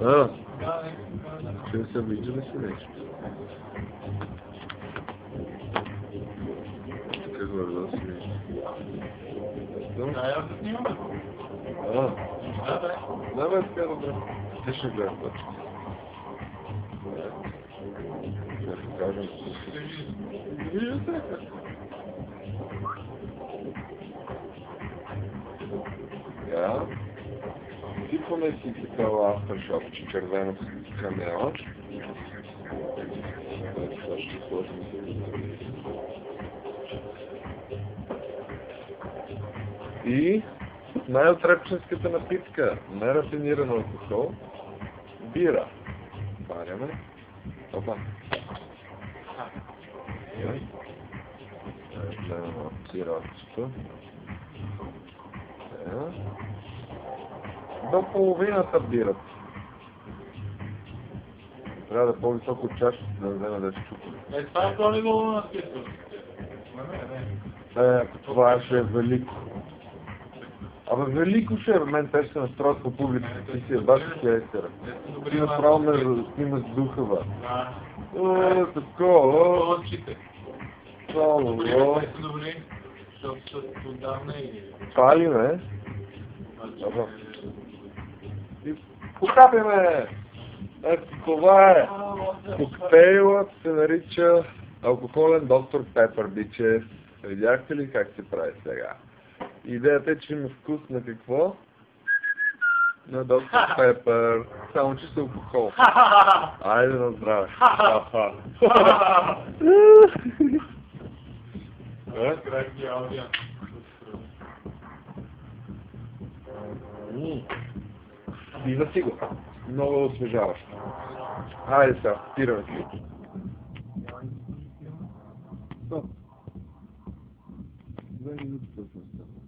Ще се виждали си нещо. Какво е да си вижда? Да, снимаме. Да, бе, така добре. Те ще гледам точно. Да се кажем. Ja. Сипваме си такава авторшопче, червено с камела. И най-отрепченската напитка, нерафиниран алкохол, бира. Варяме. Опа. Гледаме сирачето. До половината бират. Трябва да по-високо от чашата, да вземе да се чупи. Това е по-ниволно на списък. Това ще е велико. Абе велико ще е, в мен те ще се настроят по публиката. Ти си е баш хейстера. Ти направо ме снимаш духа, бе. Такова. Сало. Пали, бе. И покапяме! Ето това е! Коктейлът се нарича алкохолен доктор Пепър, биче. Видяхте ли как се прави сега? Идеята е, че има вкус на какво? На доктор Пепър. Само че с алкохол. Айде на здраве. Вижда си го. Много освежаващо. Хайде сега, спираме си. Стоп. 2 минути късно.